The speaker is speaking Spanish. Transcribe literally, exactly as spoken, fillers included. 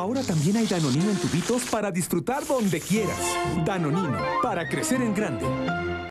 Ahora también hay Danonino en tubitos para disfrutar donde quieras. Danonino, para crecer en grande.